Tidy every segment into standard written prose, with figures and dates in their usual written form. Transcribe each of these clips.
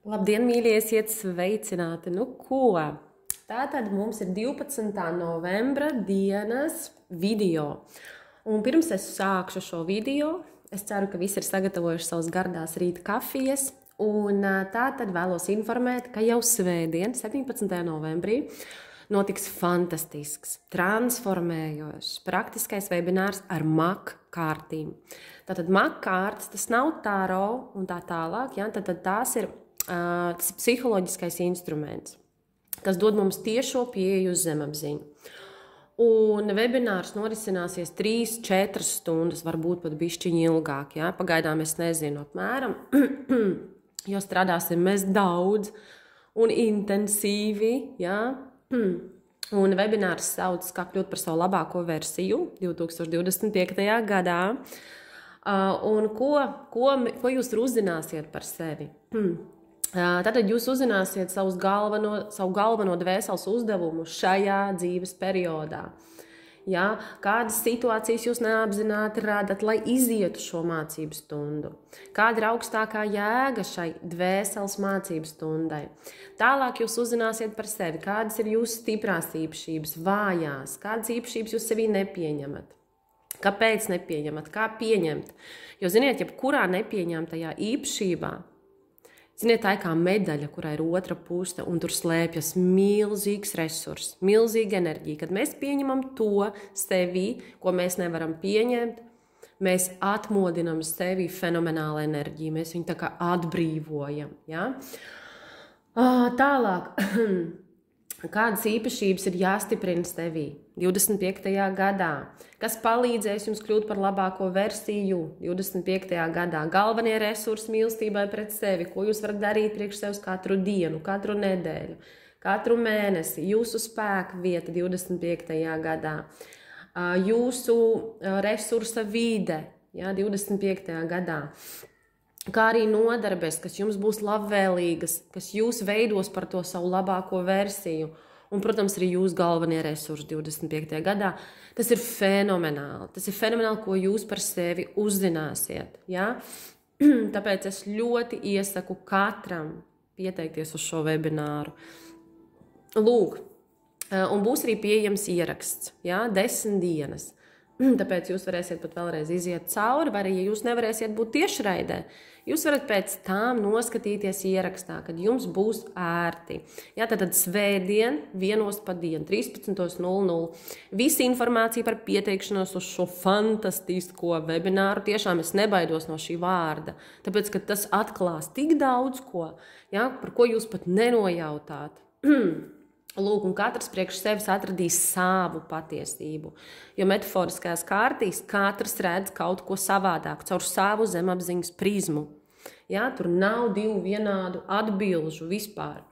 Labdien, mīļie, esiet sveicināti! Nu ko? Tātad mums ir 12. novembra dienas video. Un pirms es sākšu šo video, es ceru, ka visi ir sagatavojuši savas gardās rīta kafijas. Un tātad vēlos informēt, ka jau svētdien, 17. novembrī, notiks fantastisks, transformējošs, praktiskais webinārs ar MAK kārtīm. Tātad MAK kārtas, tas nav tāro un tā tālāk, ja? Tad tās ir tas ir psiholoģiskais instruments, kas dod mums tiešo pieeju uz zemapziņu. Un webinārs norisināsies 3-4 stundas, varbūt pat bišķiņi ilgāk. Ja? Pagaidām es nezinu apmēram, jo strādāsim mēs daudz un intensīvi. Ja? Un webinārs sauc, kā kļūt par savu labāko versiju 2025. gadā. Un ko jūs tur uzzināsiet par sevi? Tad jūs uzzināsiet savu galveno dvēseles uzdevumu šajā dzīves periodā. Ja? Kādas situācijas jūs neapzināti radat, lai izietu šo mācību stundu? Kāda ir augstākā jēga šai dvēseles mācību stundai? Tālāk jūs uzzināsiet par sevi, kādas ir jūsu stiprās īpašības, vājās, kādas īpašības jūs sevī nepieņemat. Kāpēc nepieņemat, kā pieņemt? Jo, ziniet, jebkurā nepieņemtajā īpašībā, ziniet, tā ir kā medaļa, kurā ir otra puse, un tur slēpjas milzīgs resurss, milzīga enerģija. Kad mēs pieņemam to sevī, ko mēs nevaram pieņemt, mēs atmodinam sevī fenomenālu enerģiju, mēs viņu tā kā atbrīvojam. Ja? Tālāk, kādas īpašības ir jāstiprina sevī 25. gadā, kas palīdzēs jums kļūt par labāko versiju 25. gadā, galvenie resursi mīlestībai pret sevi, ko jūs varat darīt priekš sevis katru dienu, katru nedēļu, katru mēnesi, jūsu spēka vieta 25. gadā, jūsu resursa vide, ja, 25. gadā, kā arī nodarbes, kas jums būs labvēlīgas, kas jūs veidos par to savu labāko versiju. Un, protams, arī jūsu galvenie resursi 25. gadā. Tas ir fenomenāli. Tas ir fenomenāli, ko jūs par sevi uzzināsiet. Ja? Tāpēc es ļoti iesaku katram pieteikties uz šo webināru. Lūk, un būs arī pieejams ieraksts, ja? 10 dienas. Tāpēc jūs varēsiet pat vēlreiz iziet cauri, vai arī, ja jūs nevarēsiet būt tiešraidē, jūs varat pēc tām noskatīties ierakstā, kad jums būs ērti. Jā, tātad svētdien, 1 pa dienu, 13.00. Visa informācija par pieteikšanos uz šo fantastisko webināru, tiešām es nebaidos no šī vārda, tāpēc, ka tas atklās tik daudz ko, jā, par ko jūs pat nenojautāt. Lūk, un katrs priekš sevis atradīs savu patiesību, jo metaforiskajās kārtīs katrs redz kaut ko savādāk, caur savu zemapziņas prizmu. Ja, tur nav divu vienādu atbilžu vispār.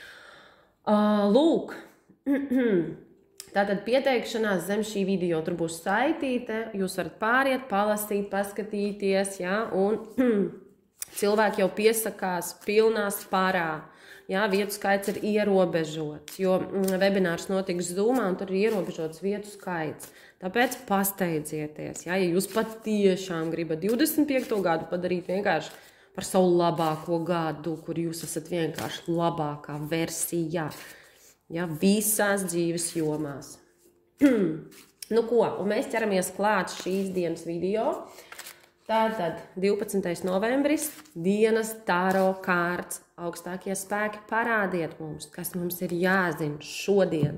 Lūk, tātad pieteikšanās zem šī video tur būs saitīte, jūs varat pāriet, palasīt, paskatīties, ja, un cilvēki jau piesakās pilnā spārā. Jā, vietu skaits ir ierobežots, jo webinārs notiks Zoomā, un tur ir ierobežots vietu skaits. Tāpēc pasteidzieties, ja jūs patiešām gribat 25. gadu padarīt vienkārši par savu labāko gadu, kur jūs esat vienkārši labākā versijā, ja, visās dzīves jomās. Nu ko, un mēs ķeramies klāt šīs dienas video. Tātad 12. novembris, dienas tāro kārts, augstākie spēki, parādiet mums, kas mums ir jāzina šodien.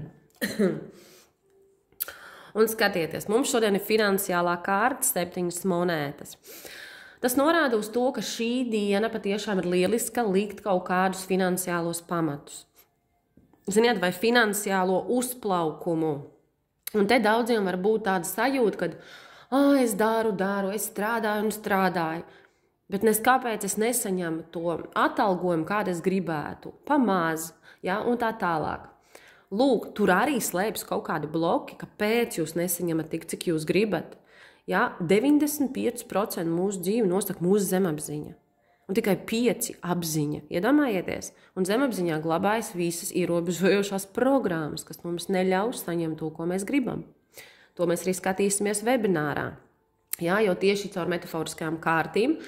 Un skatieties, mums šodien ir finansiālā kārta 7 monētas. Tas norāda uz to, ka šī diena patiešām ir lieliska likt kaut kādus finansiālos pamatus. Ziniet, vai finansiālo uzplaukumu. Un te daudziem var būt tāda sajūta, kad es daru, es strādāju un strādāju, bet kāpēc es nesaņemu to atalgojumu, kādu es gribētu, pamaz, ja, un tā tālāk. Lūk, tur arī slēpjas kaut kādi bloki, kāpēc jūs nesaņemat tik, cik jūs gribat. Ja, 95% mūsu dzīvi nosaka mūsu zemapziņa, un tikai 5% apziņa, iedomājieties, un zemapziņā glabājas visas ierobežojošās programmas, kas mums neļaus saņemt to, ko mēs gribam. To mēs arī skatīsimies webinārā, jā, jo tieši caur metaforiskajām kārtīm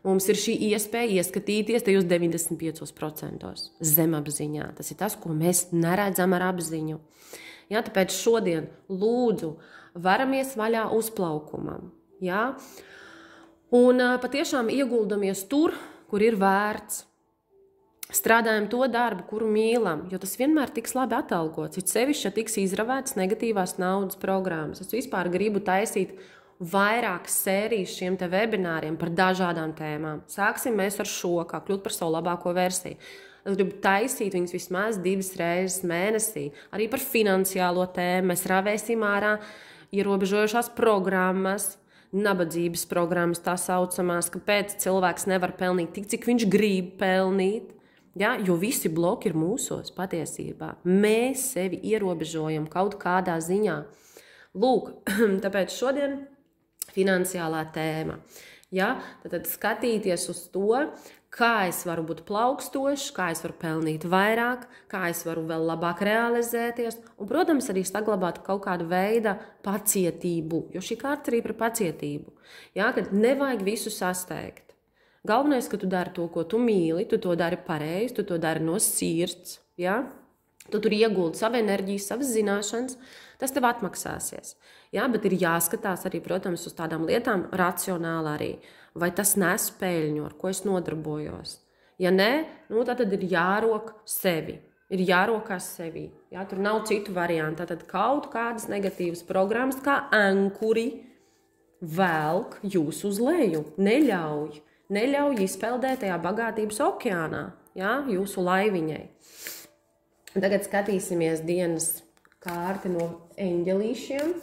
Mums ir šī iespēja ieskatīties tajos 95% zemapziņā. Tas ir tas, ko mēs neredzam ar apziņu. Ja, tāpēc šodien lūdzu varamies vaļā uzplaukumam. Ja? Un patiešām ieguldamies tur, kur ir vērts. Strādājam to darbu, kuru mīlam, jo tas vienmēr tiks labi atalgots. It sevišķi, ja tiks izravētas negatīvās naudas programmas. Es vispār gribu taisīt vairākas sērijas šiem te webināriem par dažādām tēmām. Sāksim mēs ar šo, kā kļūt par savu labāko versiju. Es gribu taisīt viņus vismaz 2 reizes mēnesī. Arī par finansiālo tēmu mēs ravēsim ārā ierobežojošās programmas, nabadzības programmas tā saucamās, kāpēc cilvēks nevar pelnīt tik, cik viņš grib pelnīt. Ja, jo visi bloki ir mūsos patiesībā. Mēs sevi ierobežojam kaut kādā ziņā. Lūk, tāpēc šodien finansiālā tēma. Ja, tad skatīties uz to, kā es varu būt plaukstošs, kā es varu pelnīt vairāk, kā es varu vēl labāk realizēties. Un, protams, arī saglabāt kaut kādu veidu pacietību, jo šī kārta arī par pacietību. Ja, kad nevajag visu sasteigt. Galvenais, ka tu dari to, ko tu mīli, tu to dari pareizi, tu to dari no sirds, ja? Tu tur ieguldi savu enerģiju, savas zināšanas, tas tev atmaksāsies. Ja? Bet ir jāskatās arī, protams, uz tādām lietām racionāli arī, vai tas nes peļņu, ar ko es nodarbojos. Ja nē, tad ir jārok sevi, ir jārokās sevi. Ja? Tur nav citu variantu, tad kaut kādas negatīvas programmas kā ankuri velk jūs uz leju, neļauj izpeldēt tajā bagātības okeānā, ja, jūsu laiviņai. Tagad skatīsimies dienas kārti no eņģelīšiem.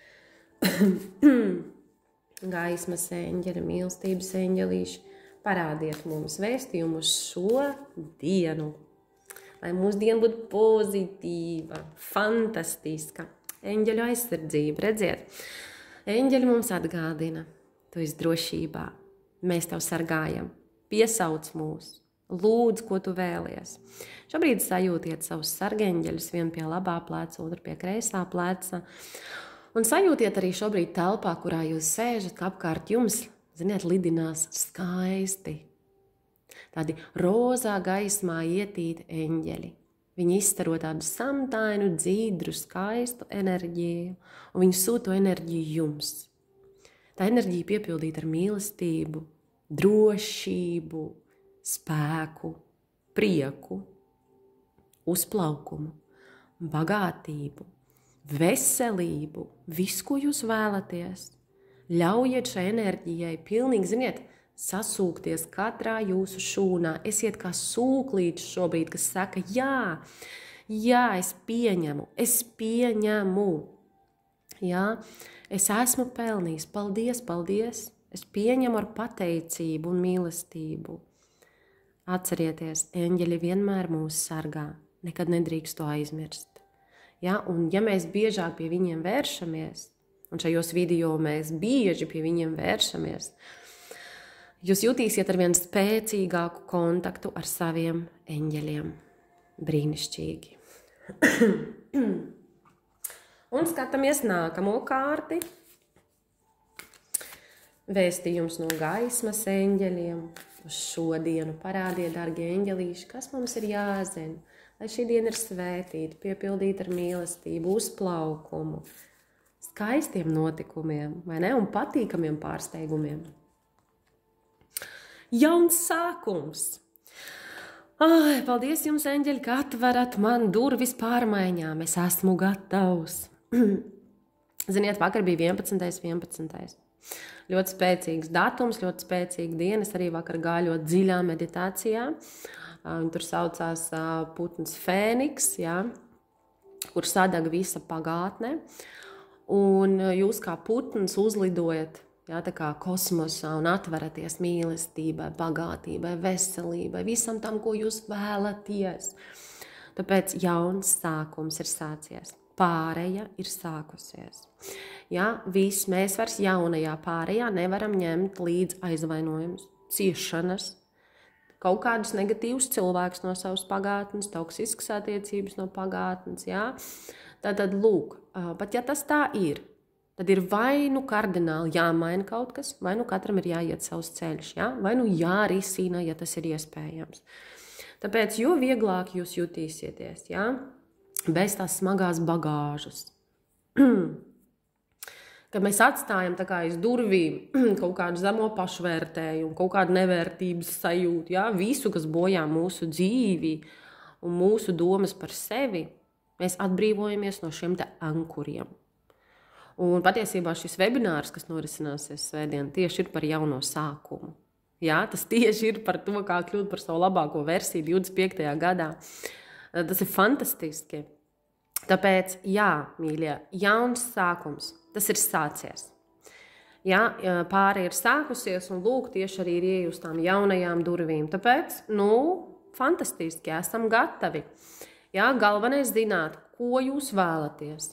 Gaismas eņģeļi, mīlestības eņģelīši. Parādiet mums vēstījumus šo dienu. Lai mūsu diena būtu pozitīva, fantastiska. Eņģeļu aizsardzība, redziet. Eņģeļi mums atgādina, tu esi drošībā. Mēs tev sargājam, piesauc mūs, lūdz, ko tu vēlies. Šobrīd sajūtiet savus sargeņģeļus, vienu pie labā pleca, otru pie kreisā pleca. Un sajūtiet arī šobrīd telpā, kurā jūs sēžat, ka apkārt jums, ziniet, lidinās skaisti. Tādi rozā gaismā ietīti eņģeļi. Viņi izstaro tādu samtainu, dzīdru, skaistu enerģiju, un viņi sūta enerģiju jums. Tā enerģija piepildīta ar mīlestību, drošību, spēku, prieku, uzplaukumu, bagātību, veselību, visu, ko jūs vēlaties. Ļaujiet šai enerģijai pilnīgi, ziniet, sasūkties katrā jūsu šūnā. Esiet kā sūklītis šobrīd, kas saka, jā, es pieņemu. Jā, es esmu pelnījis, paldies, es pieņemu ar pateicību un mīlestību. Atcerieties, eņģeļi vienmēr mūs sargā, nekad nedrīkst to aizmirst. Ja? Un ja mēs biežāk pie viņiem vēršamies, un šajos video mēs bieži pie viņiem vēršamies, jūs jutīsiet ar vien spēcīgāku kontaktu ar saviem eņģeļiem. Brīnišķīgi. Un skatāmies nākamo kārti. Vēstījums no gaismas eņģeļiem. Uz šo dienu parādiet, dargie eņģelīši, kas mums ir jāzina, lai šī diena ir svētīta, piepildīta ar mīlestību, uzplaukumu, skaistiem notikumiem, vai ne, un patīkamiem pārsteigumiem. Jauns sākums! Ai, paldies jums, eņģeļi, ka atverat man durvis pārmaiņām. Es esmu gatavs. Ziniet, vakar bija 11.11. Ļoti spēcīgs datums, ļoti spēcīga diena. Es arī vakar gāju ļoti dziļā meditācijā. Tur saucās putns Fēniks, ja, kur sadeg visa pagātne. Un jūs kā putns uzlidojat, ja, tā kā kosmosā un atveraties mīlestībai, bagātībai, veselībai, visam tam, ko jūs vēlaties. Tāpēc jauns sākums ir sācies. Pāreja ir sākusies. Ja, viss mēs vairs jaunajā pārējā nevaram ņemt līdz aizvainojumus, ciešanas, kaut kādus negatīvus cilvēkus no savas pagātnes, toksiskas attiecības no pagātnes. Ja? Tātad, lūk, pat ja tas tā ir, tad ir vai nu kardināli jāmaina kaut kas, vai nu katram ir jāiet savs ceļš, ja? Vai nu jārisina, ja tas ir iespējams. Tāpēc, jo vieglāk jūs jutīsieties, ja? Bez tās smagās bagāžas. Kad mēs atstājam tā kā aiz durvīm kaut kādu zemo pašvērtējumu, kaut kādu nevērtības sajūtu, ja? Visu, kas bojā mūsu dzīvi un mūsu domas par sevi, mēs atbrīvojamies no šiem te ankuriem. Un patiesībā šis webinārs, kas norisināsies svētdien, tieši ir par jauno sākumu. Jā, tas tieši ir par to, kā kļūt par savu labāko versiju 25. gadā. Tas ir fantastiski. Tāpēc, jā, mīļie, jauns sākums, tas ir sācies. Jā, pāri ir sākusies un lūk, tieši arī ir ieejus tām jaunajām durvīm. Tāpēc, fantastiski, esam gatavi. Jā, galvenais zināt, ko jūs vēlaties,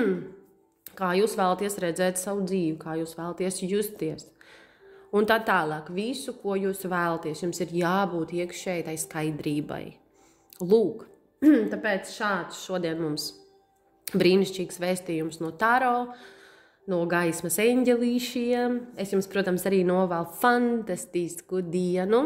kā jūs vēlaties redzēt savu dzīvi, kā jūs vēlaties justies. Un tā tālāk, visu, ko jūs vēlaties, jums ir jābūt iekšēji tai skaidrībai. Lūk, tāpēc šāds šodien mums brīnišķīgs vēstījums no Taro, no gaismas eņģelīšiem. Es jums, protams, arī novēlu fantastisku dienu.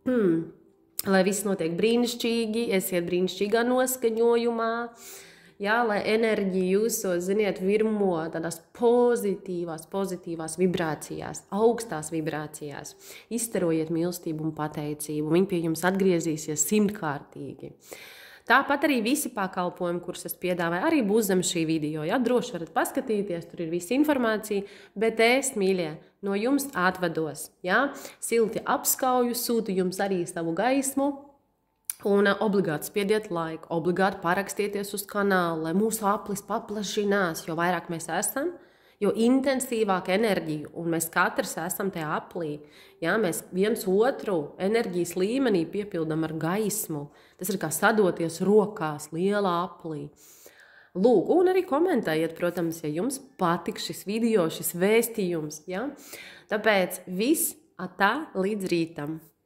Lai viss notiek brīnišķīgi, esiet brīnišķīgā noskaņojumā, jā, lai enerģija jūsos, ziniet, virmo tādās pozitīvās vibrācijās, augstās vibrācijās. Izstarojiet mīlestību un pateicību, viņi pie jums atgriezīsies 100-kārtīgi. Tāpat arī visi pakalpojumi, kurus es piedāvāju, arī būs zem šī video. Ja? Droši varat paskatīties, tur ir visa informācija, bet es, mīļie, no jums atvados. Ja? Silti apskauju, sūtu jums arī savu gaismu un obligāti spiediet laiku, obligāti parakstieties uz kanālu, lai mūsu aplis paplašinās, jo vairāk mēs esam, jo intensīvāk enerģiju, un mēs katrs esam tajā aplī. Ja? Mēs viens otru enerģijas līmenī piepildam ar gaismu. Tas ir kā sadoties rokās lielā aplī. Lūk, un arī komentējiet, protams, ja jums patīk šis video, šis vēstījums. Ja? Tāpēc viss atā līdz rītam.